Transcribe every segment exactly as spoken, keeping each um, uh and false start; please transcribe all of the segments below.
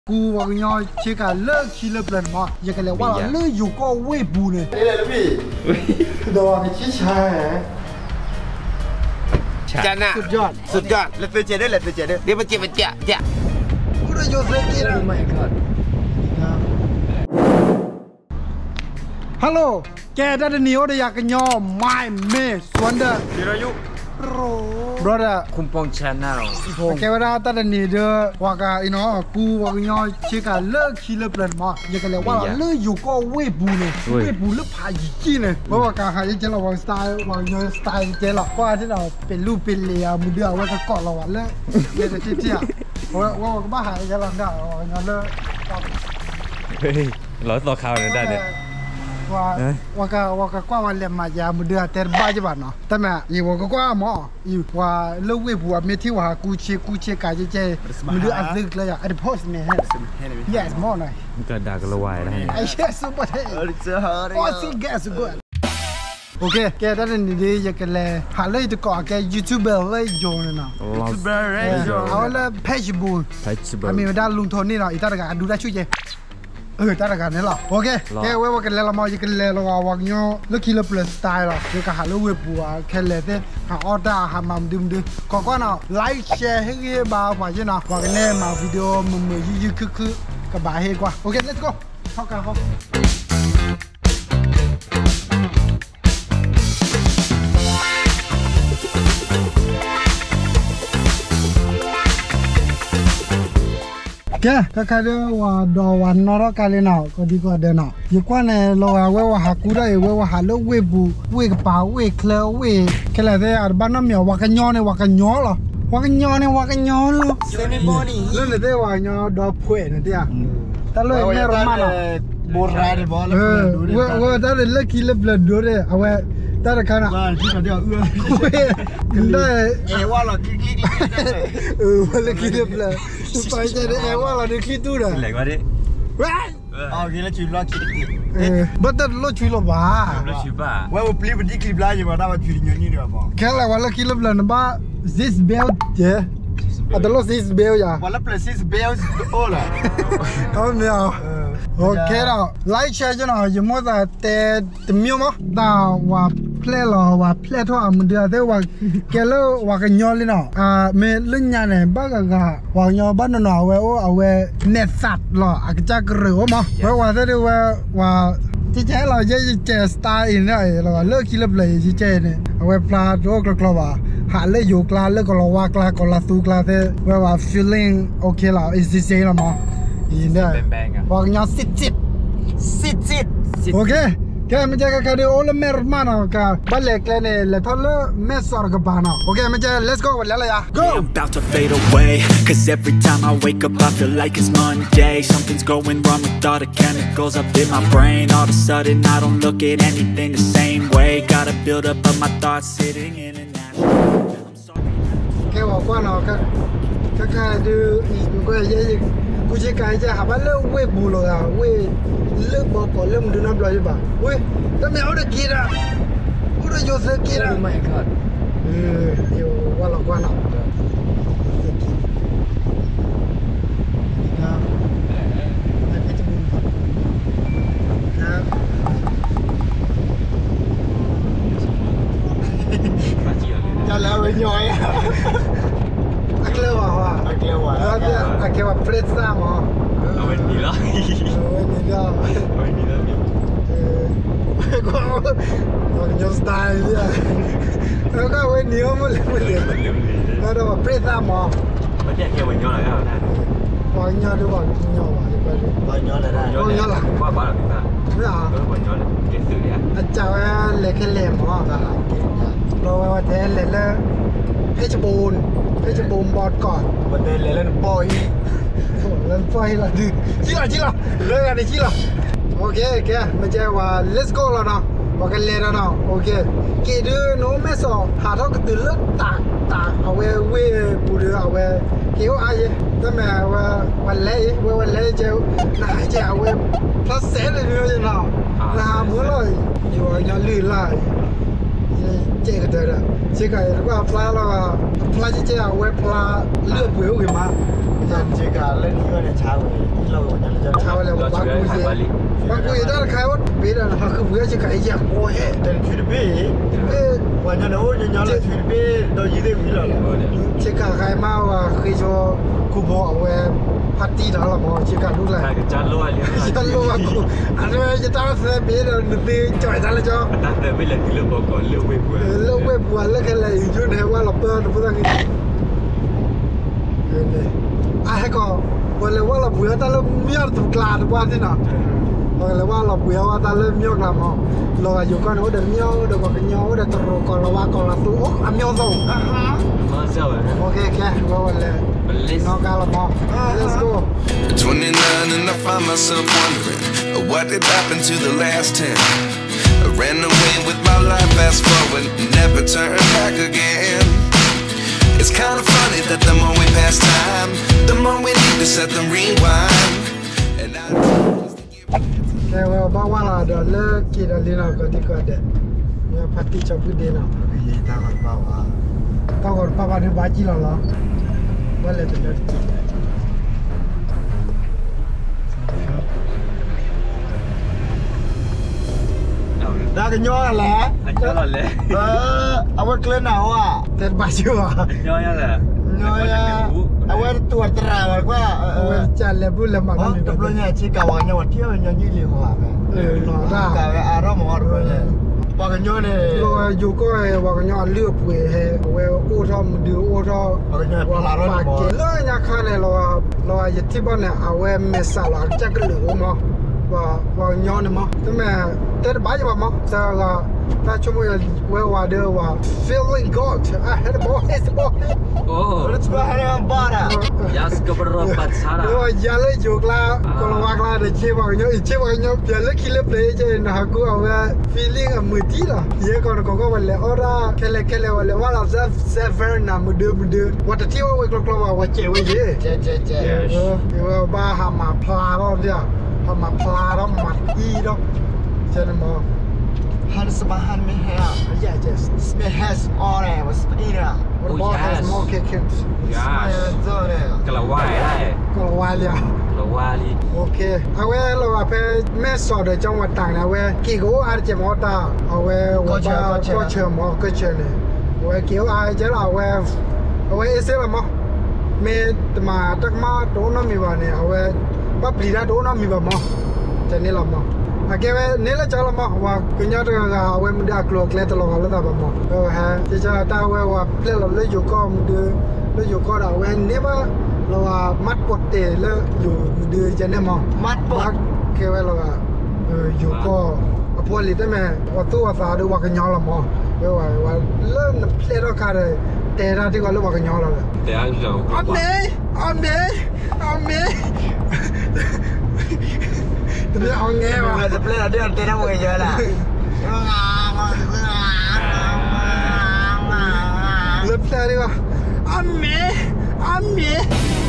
กูว่าย่อเชื่อกันเลิกคิดเลิกเปลี่ยนมาอยากกันเลยว่าเลิกอยู่ก็เว้ยบูเนี่ยนี่เลยนะพี่โดนในชี้ชายจันน่ะสุดยอดสุดยอดเลตเจเดอร์เลตเจเดอร์เดี๋ยวมันเจ็บมันเจ็บเจ็บกูได้โยนเซกินะ Oh my god ฮัลโหลแกได้เดี๋ยวได้อยากกันย่อไม่เมสวนเด้อจิรายุโรบรอเดอร์คุมปองชาแนลแกว่าได้แต่เดี๋ยวว่ากันอีน้องกูว่าย่อเชื่อกันเลิกคิดเลิกเปลี่ยนมาอยากกันเลยว่าเลิกอยู่ก็เว้ยบูเนี่ยเว้ยบูเลิกพายิงเนี่ยเพราะว่าการหายใจเราวางสไตล์วางย่อสไตล์เจล่ะเพราะที่เราเป็นรูปเป็นเลียมือเดียวว่าจะเกาะเราวันเลยเดี๋ยวจะเจี๊ยบว่าว่าก็บ้าหายใจเราได้งั้นเลยเฮ้ยร้อยต่อข่าวเนี่ยได้เนี่ยว่าว่าก็ว่าก็กว่าวันเลี้ยงมายามือเดือดแต่บ้าจีบันเนาะแต่แม่ยี่ว่าก็กว่าหมอยี่ว่าเลิกเว้ยบัวเมื่อที่ว่ากูเชี่ยกูเชี่ยกายเจ๊มือเดือดอัดลึกเลยอ่ะไอ้พอสเนี่ยฮะ yes หมอหน่อยมันก็ด่ากันละวายนะไอ้เชี่ยสุดยอดโอ้สิแกสุดยอดโอเคแกได้เรื่องนี้อยากกันเลยหาเลยตัวก่อนแกยูทูบเบอร์เลยโยนเนาะยูทูบเบอร์เลยโยนเอาเลยเพจบูนเพจบูนอามีมาด้านลุงโทนี่เนาะอีตาตะการดูได้ช่วยเจเออตาตะการเนี่ยหรอโอเคแกเว้ยว่ากันเลยเรามาอยากกันเลยเราเอาวางย่อเลือกคิดเลือกเปลี่ยนสไตล์หรอเดี๋ยวก็หาเลือกเว็บบัวแค่เลยเต้หาออเดอร์หามาดื่มดื่มก่อนก่อนเนาะไลค์แชร์ให้เยอะบ้าฝ่ายเจ้าเนาะว่ากันเลยมาวิดีโอมือมือยืดคือคือกับบ่ายเฮกว่าโอเค let's go เข้ากันเข้าแกก็แค่เรื่องว่าดอวันนอร์กาเลน่าก็ดีกว่าเดินเนาะยิ่งกว่าเนี่ยเราเอาไว้ว่าหากูได้ไว้ว่าหาเลือกเว็บบูเว็บกระเป๋าเว็บเคลเว็บแค่ละแต่อาบ้านน้ำเหมียวว่ากันย้อนเนี่ยว่ากันย้อนหรอว่ากันย้อนเนี่ยว่ากันย้อนหรอเซมิบอดี้เรื่องเลยว่าย้อนดอเพย์เนี่ยเดียวแต่เลยไม่รู้มันอ่ะโบราณบอลเออว่าว่าแต่เลยเลือกคิดเลือกเปลี่ยนดูเลยเอาไว้แต่ละครั้งอ่ะที่เราเดียวเอื้อกันได้เอว่าเราคิดคิดเออว่าเราคิดเปลี่ยนไปใจได้เอว่าเราได้คิดดูเลยเหล็กว่าดิว้ายอ๋อคิดแล้วชีวิตเราคิดเออบัดนั้นเราชีวิตเราบ้าเราชีวิตบ้าว่าว่าพลีมันที่คลิปไลฟ์อยู่มาได้ว่าชีวิตอย่างนี้ดีกว่าป่ะแค่ละว่าเราคิดแล้วเปลี่ยนบ้า this bell เจ้อะแต่เรา this bell อย่าว่าแล้ว plus this bell โอ้ล่ะเอาไม่เอาโอเคแล้วไลค์แชร์จังหน่อยยังมั่วแต่แต่แต่มีมั้ยแต่ว่าเพลย์เราว่าเพลย์ทั่วมันเดียวแต่ว่าแกเล่าว่ากันย้อนเลยเนาะอ่าเมื่อเรื่องงานเนี่ยบ้ากันก็ว่าย้อนบ้านนอนเอาไว้เอาไว้เน็ตสัตว์หรออาจจะกระเรือมั้งเพราะว่าถ้าดูว่าว่าที่แท้เราจะเจอสไตล์อีกเนี่ยเราเลิกคิดเลิกเลยที่เจเนี่ยเอาไว้ปลาโรคกลัวว่าหาเลิกอยู่กลางเลิกก็เราว่ากลางก็เราสู้กลางแต่ว่าว่า feeling โอเคแล้ว is the same ละมั้งอีเนี่ยว่ากันย้อนสิบสิบสิบสิบโอเคแกมันจะกันเดี๋ยวโอ้ละเมร์มานะกับบัลเล่แกเนี่ยเล่ทอลเลเมสอร์กับบ้านนะโอเคมันจะ let's go แล้วเลยอ่ะ go I'm about to fade away cause every time I wake up I feel like it's Monday something's going wrong with all the chemicals up in my brain all of a sudden I don't look at anything the same way gotta build up of my thoughts sitting in an attic แกบอกว่าเนาะก็ก็แค่ดูอีกก็เยอะๆกูจะกายจะหาว่าเลิกเว็บบูเลยอ่ะเว็บเลิกบอกก่อนเลิกมันดูน้ำลายป่ะเว้ยแต่ไม่เอาเด็กกินอ่ะกูได้โยนเสือกินอ่ะ Oh my god เออเดี๋ยวว่าเราว่าเนาะครับไอ้เพชรบุญครับจะแล้วไปย่อยอ่ะอักเลวอ่ะว่ะอักเลวอ่ะแล้วเนี่ยอักเลวเฟรชซ่ามั้งเอาไว้นี่ละเอาไว้นี่ละเอาไว้นี่ละเออก็มันยอสไตล์เนี่ยแล้วก็ไว้เหนียวมันเลยมันเลยแล้วเราเฟรชซ่ามั้งไม่ใช่แค่วันย้อนอะไรนะวันย้อนหรือวันย้อนวะอีกวันวันย้อนอะไรได้วันย้อนล่ะว่าบ้านเราเป็นไม่เอาวันย้อนเกสื่อเนี่ยอาจารย์เล็กแค่เล่มมั้งเราว่าแท้เล่นแล้วเพชรบูนเพชรบูนบอดก่อนวันเดินเลยแล้วปอยเล่นไฟละดิชิล่ะชิล่ะเรื่องอะไรชิล่ะโอเคแกไม่ใช่ว่า let's go แล้วนะว่ากันเลยแล้วนะโอเคเกิดโน้มไม่สอหาเท่ากับตื่นเลิกตากตากเอาไว้เว้ปูเรือเอาไว้เกี่ยวอะไรแต่แม่ว่าวันเล่ว่าวันเล่เจ้าหน้าเจ้าเว้พลัสเซนเลยเนี่ยนะหน้ามือเลยอยู่ว่าอย่าลื่นไหลเจ๊ก็เดินเจ๊ก็รู้ว่าพลาแล้วก็พลาเจ๊เอาไว้พลาเลือกเวลขึ้นมาจันเจ๊ก็เล่นที่ว่าในเช้าเลยเราอย่างนั้นจะชาวอะไรเราบางช่วยกุยถ่ายบาลีบางกุยได้ใครว่าเบียดนะคือเบื่อจะขายอย่างโอ้ยแต่ชีวิตพี่เอ๊ะวันนั้นโอ้ยยังยังชีวิตพี่เรายืดได้พี่แล้วแหละเชื่อใครมาว่าเคยโชว์กูบอกเอาไว้พัตตี้แล้วละมั้งเชื่อกันรู้เลยถ่ายกับจานลอยเลยจะรู้ว่ากูอันนี้จะตั้งเสียเบียดนึกดีจ่อยนั่นเลยจ้ะตั้งแต่ไม่เล่นที่เรื่องบอกก่อนเรื่องเว็บเว็บเลิกเว็บวันแล้วกันเลยยุ่งเหรอว่าเราเปิดพูดอะไรเออเนี่ยอ่ะให้ก็วันเลยว่าเราเบื่อแต่เราเมียถูกกลาดว่าที่น่ะวันเลยว่าเราเบื่อว่าแต่เราเมียกลามั้งเราอยู่กันโอ้เดี๋ยวเมียเดี๋ยวก็เป็นเมียเดี๋ยวตรก่อนเราว่าก่อนเราตู้โอ้เมียส่งอ่ะฮะมาเจ้าเลยโอเคแค่ว่าวันเลยมันเล่นน้องกาละมั้ง let's go twenty-nine and I find myself wondering what did happen to the last ten. I ran away with my life, fast forward, never turn back again. It's kind of funny that the more we pass time, the more we need to set the rewind. And I แค่ว่าบ้าว่าเราเดี๋ยวเลิกกินอะไรนะก็ที่ก็เด็ดเนี่ยพัตตี้ชอบพูดดีนะพี่ตามันเบาอ่ะต้องก่อนป้าป้าที่บ้านจีเราเหรอว่าเลยจะเลิกกินได้กันย่อแหละอันนี้หล่อนเลยเออเอาไว้เกลือหนาวอ่ะเต้นบ้าชิวอ่ะย่อยอะไรย่อยอ่ะเอาไว้ตรวจตราไว้ว่าเอเอาอไว้จัดเลยพูดเลยมันอ๋อนี่ตบลงเนี่ยชีกาวเนี่ยวันเที่ยวยังยืดเรียวอ่ะเออหล่อได้กาวอารมณ์หมดเลยปากันย่อเนี่ยเราอยู่ก็ว่ากันย้อนเลือกป่วยให้เอาไว้โอ้ทอมดื้อโอ้ทอปากันย่อว่าพลาร้อนปากหมเกดลือยาคาเนี่ยเราเราอยู่ที่บ้านเนี่ยเอาไว้เมสาลาจักเหลือมั้งว่าว่าย้อนเนี่ยมั้งแต่แม่แต่บ้าจะบ้ามั้งแต่ก็ถ้าชั่วโมงเวลาเดียวว่า feeling good I had a ball it's a ball โอ้รถบ้าให้มันบ้าอ่ะยาสกับรถปัสสาวะเอออย่าเลยอยู่กลางก็ระวังละเดี๋ยวเชื่อว่าเนาะเชื่อว่าเนาะเดี๋ยวเลิกคิดเลิกเลยจะนะกูเอาไว้ feeling อ่ะมือที่ละเยอะก่อนก็ก็วันเลยอ๋อละแค่เลยแค่เลยวันเลยว่าเราจะ seven นะมือเดิมมือเดิมว่าแต่ที่ว่าไว้กลัวๆว่าเจ๋อไว้เยอะเจ๊เจ๊เจ๊เออเดี๋ยวบ้าหามาพลาแล้วเนี่ยหามาพลาแล้วมัดอีดอกเช่นมั้งฮันสมาฮันไม่แห้ง yeah just ไม่แห้งออแรงว่าสปีน่ะ what ball has more kickings ยาไม่เจอเลยกระว่ายได้ก็ระวังเลยกระว่ายลีโอเคเอาไว้เราไปแม่สอดจังหวัดต่างนะเว้ยกี่กูอาจจะมอตาเอาไว้ว่าก็เชื่อมอก็เชื่อเนี่ยเอาไว้เกี่ยวอาจจะเอาไว้เอาไว้เอเซลมั้งเมื่อมาตักมาโดนมีบ้านเนี่ยเอาไว้ป้าปลีดาโดนมีบ้านมั้งจะนี่ละมั้งโอเคเว้ยนี่ละจ้าละมั้งว่าคุณยอดก็เอาไว้มันได้กลัวเกล็ดตลอดแล้วแต่บ้างมั้งเออฮะที่จะตาไว้ว่าเพื่อเราเลยอยู่ก็มันดูเลยอยู่ก็เอาไว้เนี่ยว่าเราว่ามัดปดเตะแล้วอยู่ดูจะเนี่ยมั้งมัดปบักกแค่ว่าเราอะเอออยู่ก็พวกลิตรแม่ว่าตัวสาดูว่ากันยอละมั้งเออว่าว่าเริ่มเพลย์เราขาดเลยแต่เราที่ว่าเริ่มว่ากันยอแล้วแต่อันเดียวอันเมย์อันเมย์อันเมย์ตัวนี้เอาไงวะเราจะเปลี่ยนเดือนเต้นอะไรเยอะล่ะเริ่มเพลย์ดีกว่าอันเมย์อันเมย์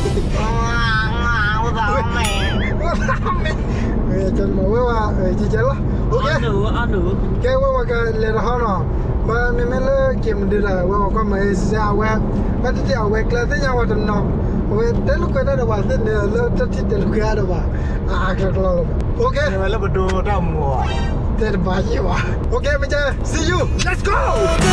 ว่าทำไมเออจนมาว่าเออจีเจละโอเคอันหนูอันหนูแกว่าว่ากันเลยนะฮะเนาะบ้านไม่ไม่เลิกเกมดีละว่าก็ไม่เสียเว้ยบ้านที่เอาเว้ยกลายเป็นยังว่าจะนอนเว้ยเดี๋ยวลูกก็ได้ดอกว่าเดี๋ยวเลิกจะที่เดี๋ยวลูกก็ได้ดอกว่าอ่ะก็กลัวโอเคเดี๋ยวเราไปดูดำหัวเดี๋ยวบ้าจีวะโอเคไม่เจอ see you let's go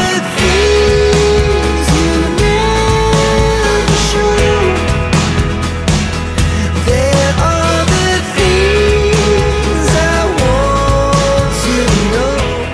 There are the things I want to know.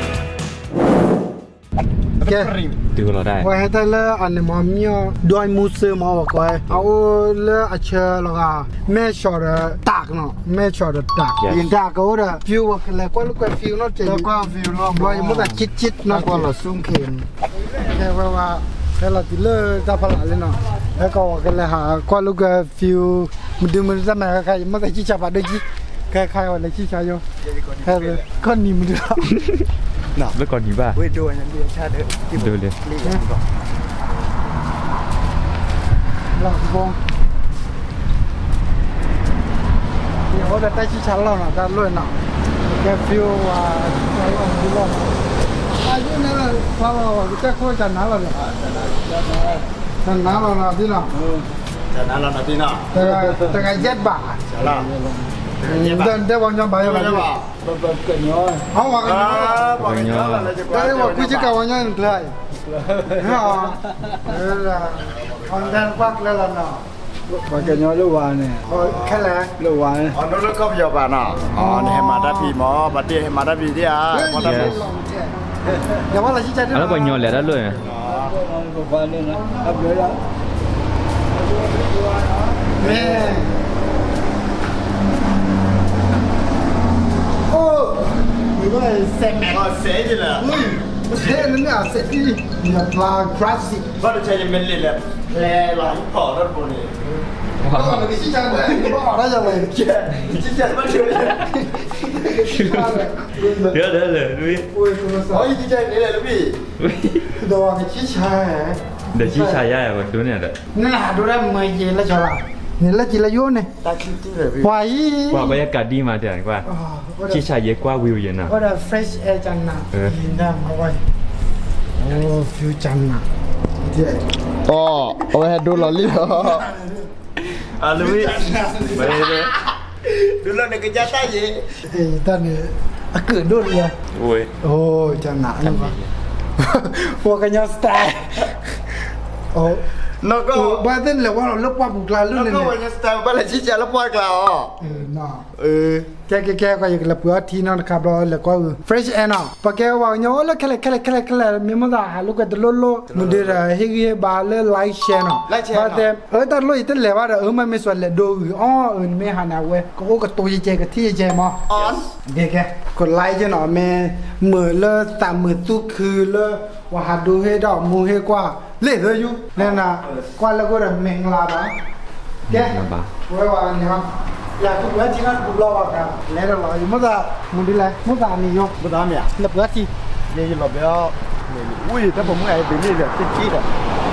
โอเคดูเราได้ว่าให้ได้เลยอันนี้มันมีด้วยมือซื้อมาว่าก็เอาเลยอาเชอแล้วก็แม่ชอบตักเนาะแม่ชอบตักยินตักก็ว่าฟิวว่าแล้วก็ลูกก็ฟิวเนาะเจ๋งแล้วก็ฟิลรอบด้วยมันก็ชิดชิดๆเนาะก็เราซุ่มเข็นแค่ว่าว่าแล้วเราติเลอร์ตาพลาเลยเนาะแล้วก็ว่ากันเลยหาก็ลูกก็ฟิวมันดูมันจะมาใครมันจะชิชาบะด้วยจิใครใครว่าเลยชิชาโยแค่เลยก็นี่มันดูเมื่อก่อนอยู่บ้าเว้ยดูอันนั้นดีชาเด้อที่ดูเลยรีบก่อนหลังบงเดี๋ยวเขาจะได้ชิชาเราเนาะจะรวยเนาะแกฟิวว่าเราลองดูลองอายุนี่แหละพอเราจะคุยกันนะเราเนี่ยกันนะเราเนาะที่เนาะแต่นั้นเราที่น่ะแต่แต่ไงเจ็ดบาทใช่แล้วเดินได้วางยอมไปอะไรใช่ป่ะแบบเกิดย้อยเขาวางกันบอกกันย้อยอะไรจะได้ว่าคุยจะกับวางยอมเลยฮะเออคนแทนฟักแล้วล่ะเนาะวางกันย้อยลูกวานเนี่ยแค่แหละลูกวานอ๋อนู้นก็เยอะป่ะน่ะอ๋อเนี่ยมาได้พี่หมอบัดเดียมาได้พี่ที่อ่ะมาได้พี่เดี๋ยวว่าเราชี้ใจด้วยแล้วก็ยอดเลยได้เลยแม่โอ้หรือว่าเซ็งอ๋อเสียจริงเลยเฮ้ยประเทศนั้นเนี่ยเซ็งที่อย่าปลาคลาสสิกก็จะใช้เป็นลิลเลยแร่หลังปอดรถบุรีก็เราไปชี้ใจเลยก็ออกได้ยังไงเจ๊ชี้ใจมาเชื่อเลยเดี๋ยวเดี๋ยวเลยดูดิโอ้ยคุณสาวโอ้ยที่ใจนี่เลยลูกพี่โดนไปชี้ชัยเดี๋ยวชี้ชายย่ายกว่าตัวเนี่ยเด้อนั่นแหละดูได้เมย์เย็นแล้วจะละเนี่ยแล้วจีละยุ่นเนี่ยตาคิดที่เลยพี่ไหวว่าบรรยากาศดีมาเดี๋ยวกว่าชี้ชายเยอะกว่าวิวเยอะนะก็ได้ fresh air จังนะยินได้มาไว้โอ้ฟิวจังนะเจ๊อ๋อเอาไปดูหล่อลี่เหรออ่ะลูกพี่ไม่ได้ดูแล้วเนี่ยก็จะตายยี่เอ้ยตอนนี้อาเกิดด้วยเลยโอ้ยโอ้จังหนาจังวะพวกกันยอสไตล์โอ้แล้วก็บ้านเต้นเลยว่าเราเลิกว่าบุกลาลุ่นแล้วเลยก็วันเนี่ยนี้สไตล์บ้านอะไรชี้แจงแล้วปล่อยกล่าวเออน่ะเออแกแกแกก็อยากละเปื่อที่นั่นครับเราเลยก็ fresh air น่ะปะแกว่าเนาะแล้วแค่แค่แค่แค่มีมันได้ลูกก็โลโลมันเดือดเฮ้ยบาเลยไลค์แชร์น่ะบ้านเต้เออแต่ลุยเต้นเลยว่าเออมันไม่ส่วนเลยดูอ๋อเออไม่หันเอาเว้ยก็โอ้ก็ตัวเจก็ที่เจมั้งออนเด็กแกกดไลค์จะหน่อแม่เหมือนเลยตามมือตู้คือเลยว่าหาดูให้ดอกมูให้กว่าเล่เลยอยู่นั่นน่ะกว่าแล้วก็แบบเมงลาบะแกไว้ว่านี่ครับอยากทุกเวทีนั้นบุกรอกันแล้วเราอยู่มั้งจ้ะมึงดีเลยมึงจ้ะนี่ยกบุตรเนี่ยหลับเวทีนี่หลบแล้วอุ้ยถ้าผมไงเป็นนี่แบบจี๊ดๆอ่ะ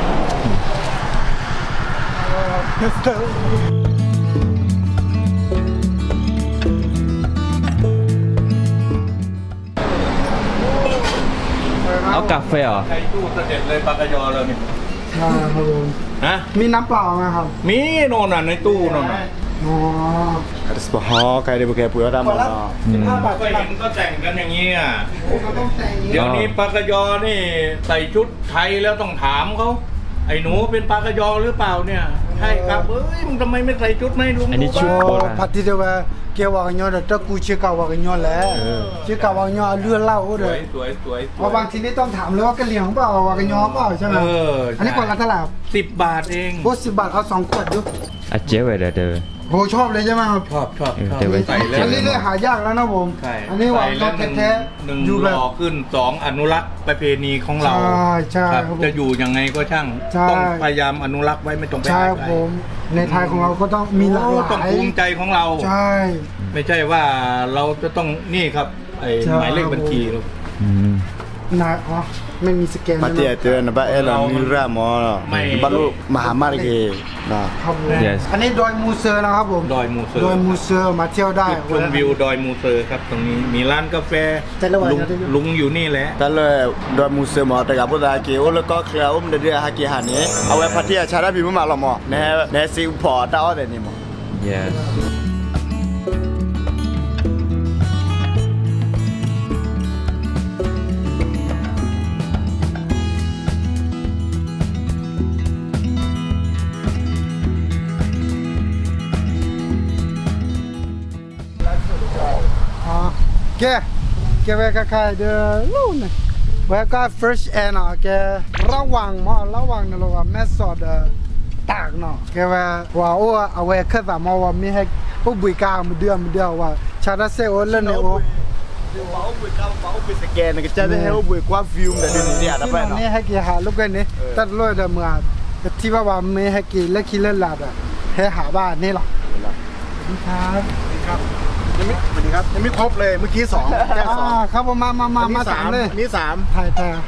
เอากาแฟเหรอใช้ตู้เสด็จเลยปากกยอเลยนี่อ่าครับผมฮะมีน้ำเปล่าไหมครับมีโน่นน่ะในตู้โน่นน่ะอ๋ออาสปอฮอใครได้บุกแกปุยดำคนละเนาะสิบห้าบาทก็เห็นก็แต่งกันอย่างนี้อ่ะเขาต้องแต่งเดี๋ยวนี้ปากกยอนี่ใส่ชุดไทยแล้วต้องถามเขาไอ้หนูเป็นปากกยอหรือเปล่าเนี่ยใช่ครับเอ้ยมึงทำไมไม่ใส่ชุดไม่ลุงอันนี้ชุดโอ้พัดที่เดียวว่าเกี่ยวกับยอดแต่กูเชื่อกับว่ายอดแหละเชื่อกับว่ายอดเลื่อนเล่าสเลวยยสวยสวยเพราะบางทีนี่ต้องถามเลยว่ากระเหลี่ยงเปล่าว่ากระยอเปล่าใช่ไหมเอออันนี้คนละเท่าไหร่สิบบาทเองโอ้สิบบาทเอาสองขวดดูอ่ะเจ๊ไว้เด้อเด้อโอ้ชอบเลยใช่ไหมครับชอบชอบชอบเดี๋ยวไว้ใส่แล้อัวนนี้เลยหายากแล้วนะผมใช่อันนี้ว่าใส่แล้วหนึ่งแท้หนึ่งๆอยู่หแบบล่อขึ้นสองอนุรักษ์ประเพณีของเราใช่ใช่ครับครับผมจะอยู่ยังไงก็ช่างใช่ต้องพยายามอนุรักษ์ไว้ไม่ต้องไปใช่หาครับใครผมในไทยของเราก็ต้องมีหลากหต้องลายภูมิใจของเราใช่ไม่ใช่ว่าเราจะต้องนี่ครับไอ้ใช่หมายเลขบัญชีลูกอืมนายอ๋อไม่มีสแกนมาใช่ไหมเตี้ยเตือนนะบ้าเอลมีรามอเนาะบรรลุมหามาริเกนะครับผม Yes อันนี้ดอยมูเซอร์นะครับผมดอยมูเซอร์ดอยมูเซอร์มาเที่ยวได้จุดชมวิวดอยมูเซอร์ครับตรงนี้มีร้านกาแฟแต่ละวันลุงจะได้ลุงอยู่นี่แหละแต่เลยดอยมูเซอร์มอแต่กับพุทธาเกโอแล้วก็เคลียร์อุ้มเดือดฮากิฮานี้เอาไว้พัทยาชาดาพิมพ์มาละมอแน่แน่ซิวพอร์ตเอาแต่นี่มอ yes อ๋อแกแกแวกใครเดือนู่นนะแวก fresh air เนาะแกระวังมาระวังนะลูกแม่สอดตากเนาะแกว่าว่าโอ้เอาไว้ขึ้นแต่มาว่ามีให้พวกบุยกามือเดือมมือเดียวว่าชาดาเซโอเล่นเนี่ยโอ้เบาบุยก้าวเบาบุยสแกนก็จะได้ให้บุยกว่าฟิล์มแต่เดี๋ยวนี้เนี่ยนะไปเนาะนี่ให้กี่หาลูกกันนี่ตัดลอยเดมือที่ว่าว่าไม่ให้กี่เล็กกี่เล่นลาดอ่ะให้หาบ้านนี่หรอครับครับยังไม่สวัสดีครับยังไม่ครบเลยเมื่อกี้สองแค่สองอ่าครับผมมามามามาสามเลยนี่สามถ่ายถ่าย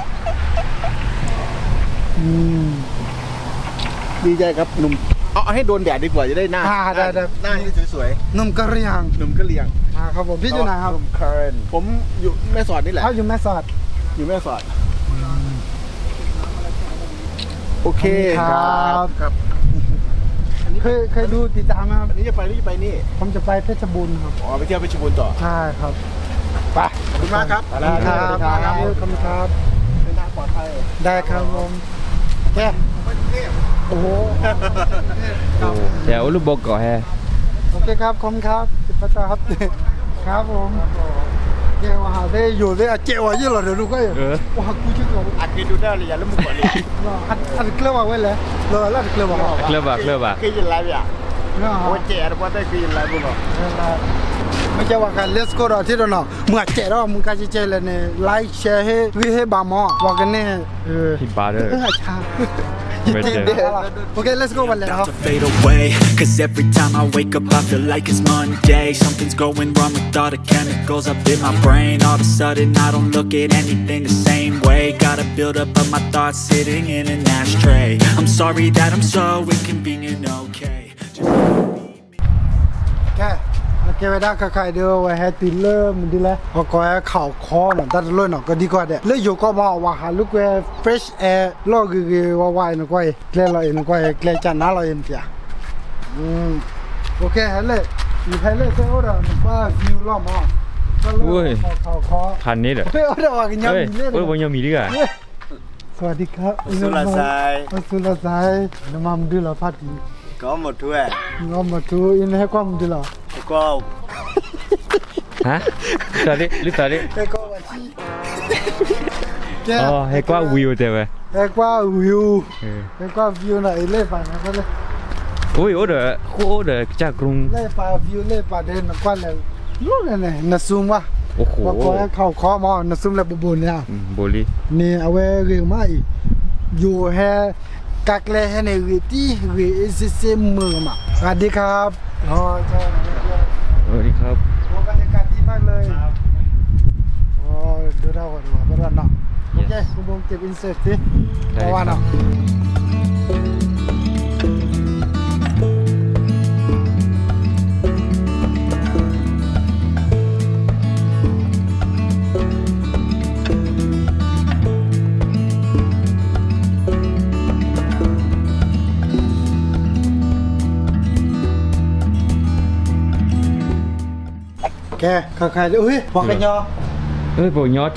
อืมดีใจครับหนุ่มเอาให้โดนแดดดีกว่าจะได้หน้าอ่าได้ได้หน้าที่สวยนุ่มกระเรียงๆหนุ่มก็เลียงอ่าครับผมพี่อยู่ไหนครับหนุ่มคาร์เรนผมอยู่แม่สอดนี่แหละเขาอยู่แม่สอดอยู่แม่สอดโอเคครับครับเคยเคยดูติดตามไหมครับนี่จะไปนี่จะไปนี่ผมจะไปเพชรบูรณ์ครับอ๋อไปเที่ยวเพชรบูรณ์ต่อใช่ครับไปขอบคุณมากครับขอบคุณครับขอบคุณครับเดินทางปลอดภัยได้ครับผมแกโอ้โหเดี๋ยวลูกบอกก่อนแฮโอเคครับขอบคุณครับจิปตาครับครับผมเจ้าว่าได้อยู่ได้เจ้าว่าเยอะหรอเดี๋ยวดูก็ว่ากูจะเอาอัดกินดูได้เลยอย่าลืมมุกเลยอัดอัดเคลื่อนมาไว้เลยเลยแล้วเคลื่อนมาเคลือบอะเคลือบอะคือยินไลฟ์อ่ะโอ้เจ๋อเพราะได้คือยินไลฟ์บุญหรอไม่ใช่ว่าการ let's go เราที่เราเนาะเมื่อเจ๋อเรามึงก็จะเจ๋อเลยเนี่ยไลค์แชร์ให้วิให้บามอว่ากันเนี่ยเออที่บาร์เดอร์เออชาโอเค let's go วันเลยครับ To fade away, cause every time I wake up I feel like it's Monday. Something's going wrong with all the chemicals up in my brain. All of a sudden I don't look at anything the same way. Gotta build up of my thoughts sitting in an ashtray. I'm sorry that I'm so inconvenient, okay. แค่แกไปได้ใครเดียวไว้ให้ตีเริ่มดีแล้วพอก็ให้ข่าวคอหน่อยแต่เรื่องหน่อยก็ดีกว่าเด็กเรื่องอยู่ก็บอกว่าหาลูกเว fresh air โลกคือว่าว่ายหน่อยก็เกลี่ยเราเองก็เกลี่ยจานน้าเราเองเปียอืมโอเคเฮ้ยเลยอยู่ให้เลยเจ้าเราหนึ่งว่าวิวล้อมอ่ะก็เรื่องข่าวคอคันนี้เหรอเฮ้ยเอาเดี๋ยวว่ากันยังเฮ้ยมีเล่นเฮ้ยวันยังมีด้วยกันสวัสดีครับสุรศัยสุรศัยน้ำมันดูแลพัดดีก็หมดถ้วยงอมาดูอินให้ความดูแลก็ฮะตอนนี้หรือตอนนี้ให้ความว่าชีอ๋อให้กว่าวิวเดี๋ยวไปให้ความวิวเออให้ความวิวน่ะไอ้เล่ป่านะก็เลยโอ้ยโอ้เด้อโอ้เด้อจากกรุงเล่ป่าวิวเล่ป่าเดินนะก็เลยรู้เลยเนี่ยน่ะซูมว่ะโอ้โหว่าก็ให้เข้าคอมาน่ะซูมแล้วบุญเนี่ยอืมโบลีนี่เอาไว้เรื่องมาอีกอยู่ให้กักเล่ให้ในวิธีวิซิซิมือมาสวัสดีครับอ๋อใช่สวัสดีครับโอ้บรรยากาศดีมากเลยโอ้ดูเราก่อนดูว่าเป็นเนาะโอเคคุณบงเก็บอินเสิร์ตสิเพราะว่าเนาะแกใครๆเลยอุ้ยบอกกันยอเอ้ยบอกย้อที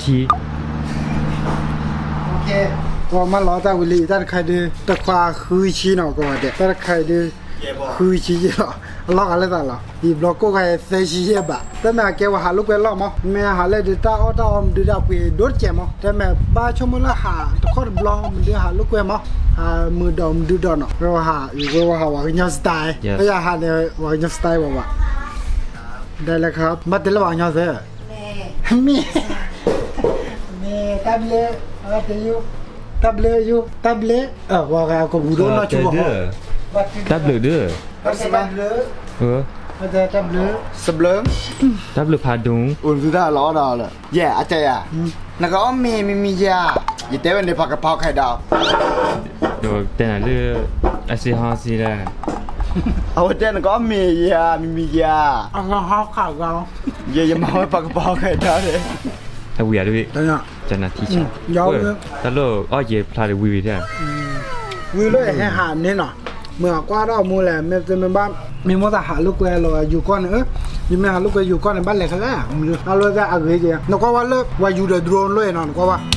โอเคก็มารอตาวิลีแต่ใครดูตะควาคือชีเนาะก็ว่าเด็กแต่ใครดูคือชีเนาะล็อกอะไรต่างล่ะอีบล็อกก็ใครเซชีเยบะแต่แม่แกว่าหาลูกไปล็อกมั้งแม่หาเลยดิตาออตาอมดิดาไปโดดเจมั้งแต่แม่บ้าชมละหาตะคอดบล็อกมันดิหาลูกไปมั้งหามือดอมดูดอนเนาะเราหาอีกว่าหาว่ากันยอสไตล์ก็อย่าหาเนี่ยว่ากันยอสไตล์ว่าว่าได้แล้วครับมาเตลว่ากันยอสเซ่มีมีตับเล่อะไรอยู่ตับเล่อยู่ตับเล่เออว่ากันก็บูโดนเนาะชัวร์ตับเหลือเด้อตับเล่เออมันจะตับเล่ sebelum ตับเหลือพาดุงอุ่นคือได้ล้อดาวเลยแย่อาจารย์อ่ะแล้วก็มีมีมียาอย่าเต้นในผักกะเพราไข่ดาวเดี๋ยวแต่ไหนเลือไอซีฮาซีแล้วเอาเต้นก็มียามีมียาเอาข้าวข่าวเราอย่าอย่ามาผักกะเพราไข่ดาวเลยถ้าวิวด้วยตอนนี้จันนาทีชาตลอดอ้อเย่พลาดวิวได้วิวเลยให้หาเนี่ยเนาะเมื่อกว่าเรามูแหละเมื่อจะเป็นบ้านมีมอเตอร์หาลูกแกเราอยู่ก้อนเออยังไม่หาลูกแกอยู่ก้อนในบ้านเลยเขาแล้วเอาเลยก็เอาเลยเจ้าแล้วก็ว่าเลิกว่าอยู่เดือดร้อนเลยนอนก็ว่า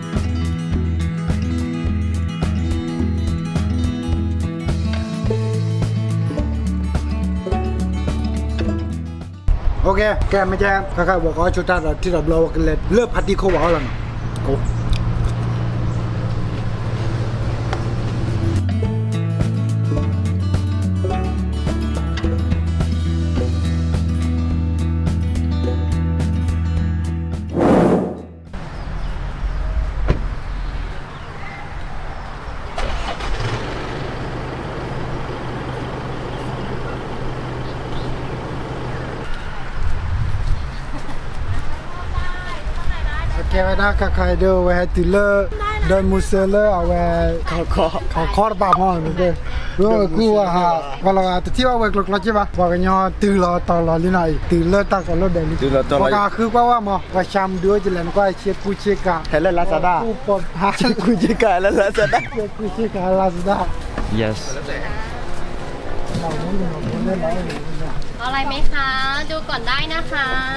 โอเคแกไม่แจ้งข้าบอกว่าชุดเราที่เราเรากันเลยเลิกพัดที่เขาบอกเราเนาะโอ้แกไว้นะใครเดียวไว้ให้ติเลอร์เดินมูเซเลอร์เอาไว้เขาคอเขาคอร์บ้าห้องนี่เด้อรู้ว่ากูว่าฮะว่าเราจะที่ว่าเวกลกลใช่ปะว่ากันยอตื่นรอตอนรอลินายตื่นเลิกตั้งกันรถเดินว่าก็คือว่าว่ามาว่าชามด้วยจะเล่นก็ไอเชียกูเชียกาเห็นแล้วลาซาด้ากูปอบหากูจิกาแล้วลาซาด้าเชียกูเชียกาลาซาด้า yes เอาอะไรไหมคะดูก่อนได้นะคะ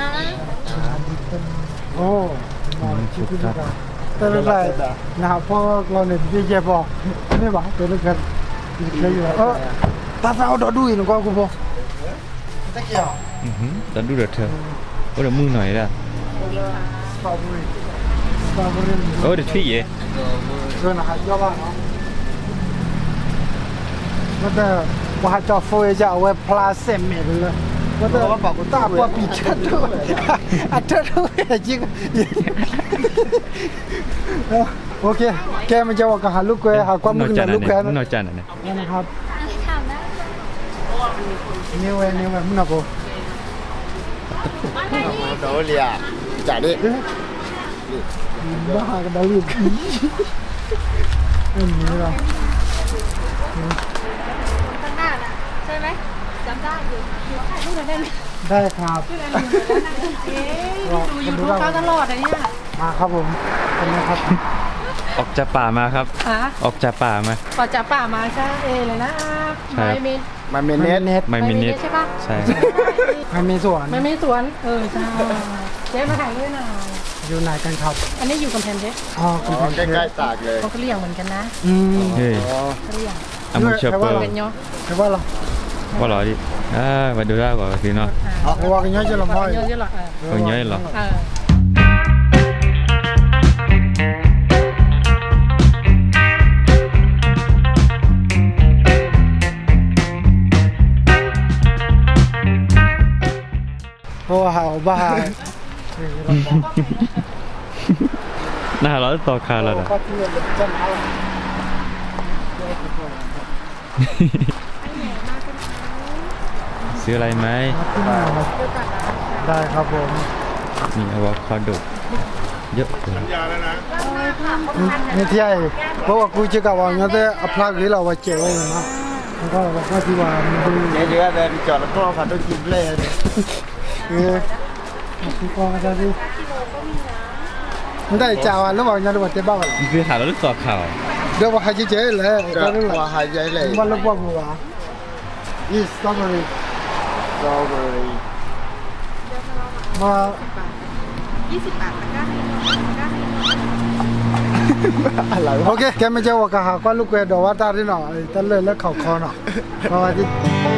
โอ้มาชิคกี้พายแต่ละไรนะพอเราเนี่ยที่เจ็บบอกนี่บอกตัวเล็กกันเลยอยู่เออตาเอาดอดูอีกหนึ่งก็คุณพ่อตะเกียบอือหือตอนดูเดือดเธอโอ้เดี๋ยวมึงหน่อยละสตรอเบอรี่สตรอเบอรี่โอ้เดี๋ยวช่วยเย่เรื่องอะไรเยอะบ้างเนาะแล้วแต่ว่าจะโฟยจะเอาไว้พลาเซมเมลเลยว่าแต่ว่าปากตาปปีชัดด้วยอัดเธอด้วยจริงโอเคแกมันจะว่ากับหาลูกแกหาความมึงหาลูกแกมึงนะนอนจานไหนนะครับถามได้นิ้วเองนิ้วแบบมึงนะกูโดเลียจ่ายดิบ้ากันดาลูกอันนี้เราข้างหน้าน่ะใช่ไหมจำได้อยู่อยู่ถ่ายรูปได้ไหมได้ครับดูยูทูบเขาตลอดเลยเนี่ยมาครับผมเป็นไงครับออกจากป่ามาครับฮะออกจากป่ามาก่อนจะป่ามาใช่เอเลยนะใช่ไม่มีมันเป็นเน็ตเน็ตไม่มินิทใช่ปะใช่มันมีสวนไม่มีสวนเออใช่เจ๊มาถ่ายด้วยหน่อยอยู่ไหนกันครับอันนี้อยู่กำแพงเพชรอ๋ออ๋อใกล้ๆตากเลยเขาก็เรียกเหมือนกันนะอืมเฮ้ยเขาเรียกอามูเชอร์เปอร์เป็นเนาะใช่ว่าเหรอว่าหรอดิอ่ามาดูได้กว่าสิเนาะเพราะว่ากันเยอะจะลำบากเยอะเยอะหรอเออเพิ่งเยอะหรอเออเพราะว่าบ้าน่าเราต่อคาแล้วนะก็ที่เรียนจะมาละซื้ออะไรไหมได้ครับผมนี่อะโวคาโดเยอะเลยนี่ที่ไอ้เพราะว่ากูจะกับว่าเงี้ยแต่อัพลักษณ์เราว่าเจ๋งเลยนะแล้วก็ว่าที่ว่ามันดูเยอะๆเลยจอดแล้วก็ขับรถกินเลยเออที่กองกันดิมันได้จ่าวแล้วว่าเงี้ยดูว่าเจ๊บ้าอะไรนี่คือหาแล้วต่อข่าวเดี๋ยวว่าใครจะเจ๊เลยก็ก็รู้แหละว่าหายใจเลยมันรู้ว่าบัวอีสตรอเบอรี่สตรอเบอรี่มายี่สิบบาทนะคะอะไรวะโอเคแกไม่เจอว่าก็หาก็ลูกแกดอกว่าตาที่หน่อยตะเลยแล้วเขาคอหน่อยเพราะว่าที่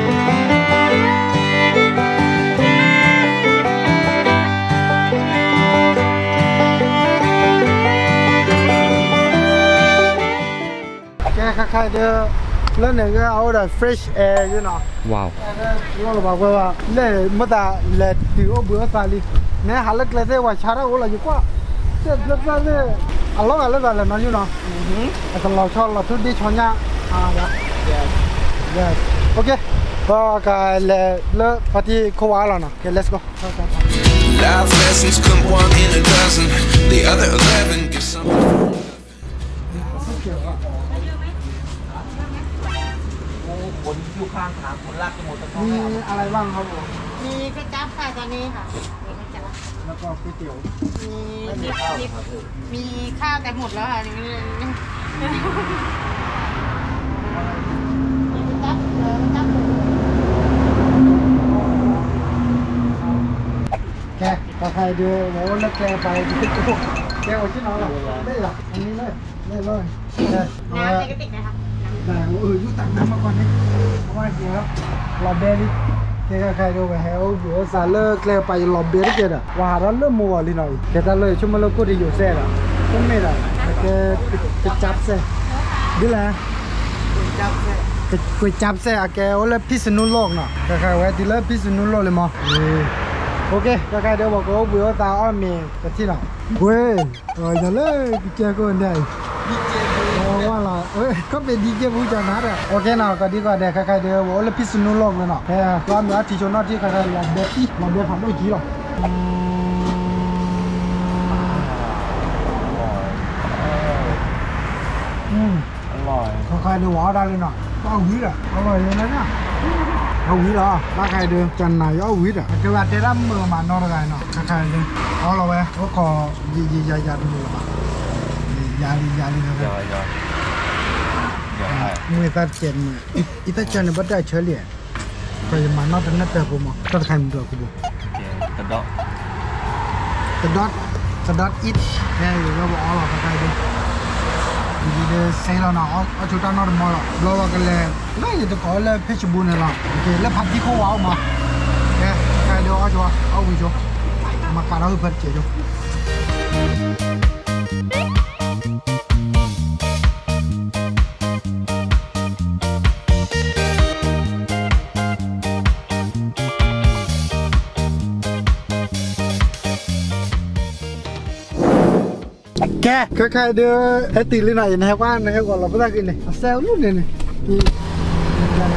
แกคล้ายๆเด้อแล้วเนี่ยก็เอาแต่ fresh air อยู่เนาะว้าวเราบอกว่าเล่ไม่ได้เล่ที่โอ้เบื่อสาลีเนี่ยหาเล็กเล็กว่าชาระโอ้ละอยู่กว่าเจ็บเล็กๆเนี่ยอร่อยอะไรแบบนั้นอยู่เนาะแต่เราชอบเราทุกที่ชอบเนี่ยอ่าแล้ว yes โอเคก็การเล่เล่ปฏิโควาแล้วนะโอเค let's go Life lessons come one in a dozen. The other eleven give some. มีอะไรบ้างครับผมมีก๋วยจั๊บค่ะตอนนี้ค่ะมีก๋วยจั๊บแล้วก็ก๋วยเตี๋ยวมีมีมีมีข้าวแต่หมดแล้วค่ะนี่มีจั๊บเออจั๊บแกถ้าใครดูบอกว่าเลิกแกไปแกเอาที่นอนหรอได้หรออันนี้เลยได้เลยได้น้ำในกระติกนะคะแต่เออยุตักน้ำมาก่อนนี่เพราะว่าจริงครับลอบเบอรี่แกใครดูไปให้เอาอยู่ซาเลิกแกไปลอบเบอรี่แกอ่ะว่าเราเริ่มมัวเลยหน่อยแกตาเลยชั่วโมงละกูได้อยู่เซ่ละก็ไม่ได้แต่แกไปจับเซ่ดีแหละจับเซ่ก๋วยจับเซ่แกเอาเลยพิษณุโลกเนาะใครๆไว้ที่เลยพิษณุโลกเลยมั้งโอเคใครๆเดี๋ยวบอกว่าเบื่อตาอ้อมเมย์กันที่ไหนเว้ยเอออย่าเลยพี่เจ้าก็ได้ว่าล่ะเอ้ยก็เป็นดีเจผู้จัดนัดอ่ะโอเคนะก็ดีกว่าเด็กใครๆเดี๋ยวบอกว่าพิษณุโลกเลยเนาะแต่ความรักที่ชนที่ใครๆอยากเด็กอีกมาเดี๋ยวทำได้กี่หรออืมอร่อยใครๆเดี๋ยวว่าได้เลยเนาะก็เอาวิอ่ะอร่อยเลยนะเนี่ยเอาวิเหรอถ้าใครเดินจันไหนเอาวิอ่ะจะว่าเดี๋ยวมือมานอนอะไรเนาะใครๆเดินเอาเราไว้ก็ขอยียียายาดูละ ยาลียาลีนะคยรับอยอยอให้มือตัดเจนมืออีตัดเจนบัดได้เฉลี่ยก็ยังมานอกเป็นนักเตะผมอ่ะก็ใครมึงตัวกูบอกกระดอกกระดอดกระดอดอิดแค่อยู่ก็บอกอ๋อหรอกใครดูดีเดเซลล์เนาะเอาชุดนั้นนอนมอลล์เรากันเลยน่าจะต้องขอเลยเพชรบุญเลยล่ะโอเคแล้วพัดที่เขาเอามาแค่ใครดูเอาชัวเอาไปชัวมาการเอาไปเปิดเจ๋อ แกใครๆเดือไอตีเลยหน่อยนะครับว่านะครับก่อนเราไม่ได้กินเลยเซลล์นู่นเลยนี่นี่เซลล์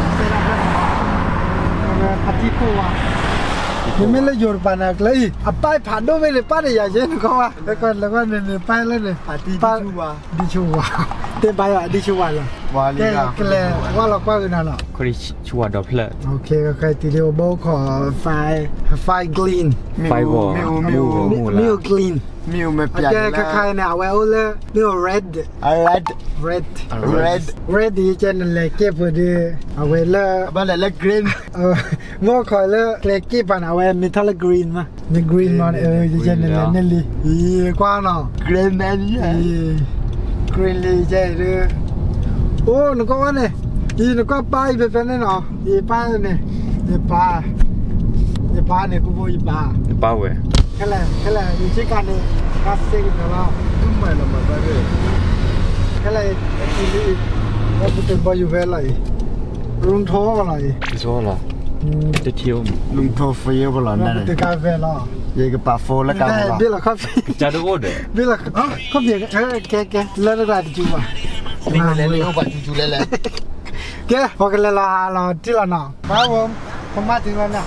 อะไรพัทิโกวะยังไม่เลยโยนปานักเลยอ่ะป้ายผ่านด้วยเลยป้ายใหญ่เช่นก็ว่าแล้วก็แล้วก็เนี่ยป้ายเลยเนี่ยพัทิดิชูวะดิชูวะเต็มไปอ่ะดิชูวะล่ะวาลีล่ะก็เลยว่าเราก็กันนั่นแหละคนที่ชัวร์ดอปเลอร์โอเคก็ใครตีเดียวโบขอไฟไฟกรีนไฟวอลมิวมิวมิวกรีนมิวไม่เปลี่ยนแล้วแกใครๆเนี่ยเอาไว้เอาเลยเรื่อง red red red red red ดีเจนเลยเก็บพอดีเอาไว้เลยบ้านเลย green เออว่าคอยเลยเล็กกี่ปันเอาไว้มีทั้ง green มามี green มาเออดีเจนเลยนี่เลยอีกว่าเนาะ green นั่นเนี่ย green เลยเจ๊เลยโอ้หนูก็ว่าเนี่ยอีหนูก็ป้ายไปเป็นเนาะอีป้ายเนี่ยอีป้าอีป้าเนี่ยกูบอกอีป้าอีป้าเว้ยแค่ไหนแค่ไหนดูชิกันเนี่ยกัสเซ็งนะว่าทำไมเราไม่ไปเลยแค่ไหนทีนี้เราไปเป็นบอยอยู่เวลไหนลุงโทอะไรลุงโทอะไรจะเที่ยวลุงโทฟรีบอลนั่นเลยกาแฟล่ะยังกับปาโฟแล้วกันล่ะบิลล์ครับจะดูโด้บิลล์อ๋อเขาเบียร์เออแกแกเล่นอะไรจูบอ่ะนี่มันเล่นเอาไปจูๆเลยแกพอกันเลยละเราที่ละหน่อครับผมผมมาถึงแล้วเนี่ย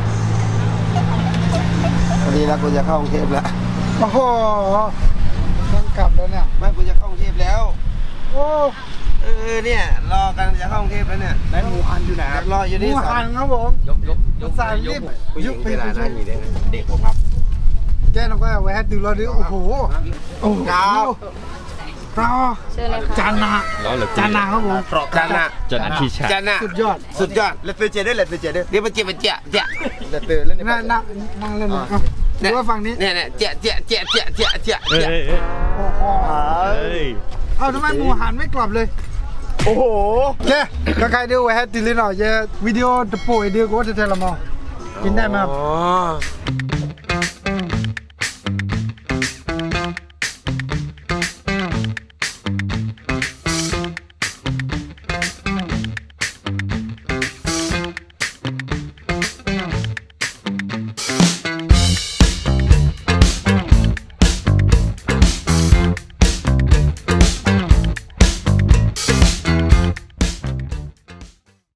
วันนี้เรากูจะเข้ากรุงเทพแล้วโอ้โหต้องกลับแล้วเนี่ยไม่กูจะเข้ากรุงเทพแล้วโอ้เออเนี่ยรอกันจะเข้ากรุงเทพแล้วเนี่ยได้หมูหันอยู่ไหนรออยู่นี่หมูหันครับผมยกยกยกสายรีบยกไปร้านนั้นมีได้เด็กผมครับแกน้องก็เอาไว้ให้ดูรอดิโอ้โหโอ้ดาวรอจานนาจานนาครับผมจานนาจานนาที่ชาจานนาสุดยอดสุดยอดเลฟเฟอร์เจเดอร์เลฟเฟอร์เจเดอร์เดี๋ยวมันเจ็บมันเจ็บเจ็บเลฟเฟอร์เล่นนั่งนั่งนั่งเล่นเลยดูว่าฝั่งนี้เนี่ยเนี่ยเจ็บเจ็บเจ็บเจ็บเจ็บเจ็บเฮ้ยโอ้โหเอาทำไมหมูหันไม่กลับเลยโอ้โหแกก็ใครดูไว้ให้ตีลิ้นหน่อยเยอะวิดีโอจะป่วยเดียวก็จะเทละมอกินได้ไหมครับ